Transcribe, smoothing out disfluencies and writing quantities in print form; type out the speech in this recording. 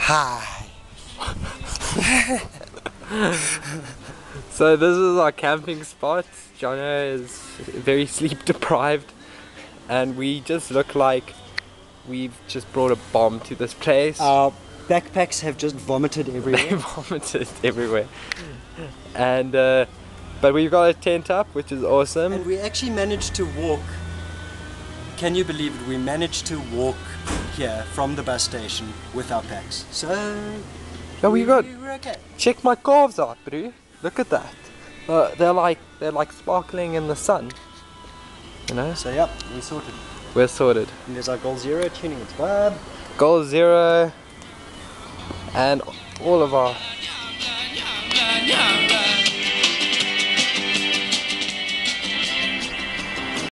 Hi. So this is our camping spot. Jono is very sleep deprived and we just look like we've just brought a bomb to this place. Our backpacks have just vomited They everywhere. vomited everywhere. And but we've got a tent up, which is awesome. And we actually managed to walk. Can you believe it? We managed to walk here from the bus station with our packs. So Yeah, we got. were okay. Check my calves out, bro. Look at that. They're like sparkling in the sun. You know. So yep, we sorted. We're sorted. And there's our goal 0 tuning its bub. Goal 0 and all of our